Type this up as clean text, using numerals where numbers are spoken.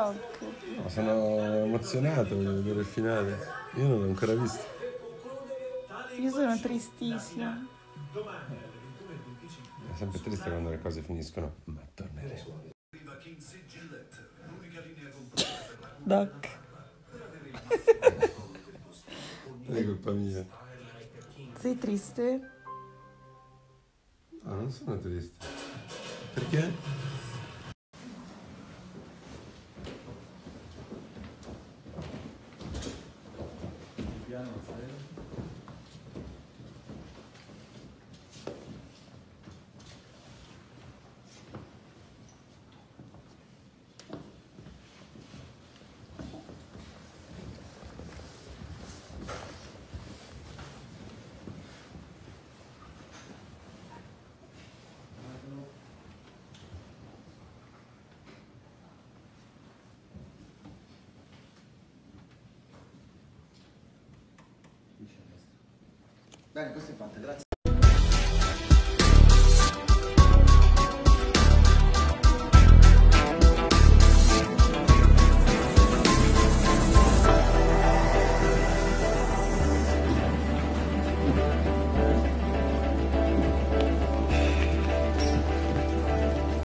Doc. No, sono emozionato, voglio vedere il finale. Io non l'ho ancora visto. Io sono tristissima. È sempre triste quando le cose finiscono, ma torneremo. Doc. Non è colpa mia. Sei triste? No, non sono triste. Perché? Bene, questo è fatto, grazie.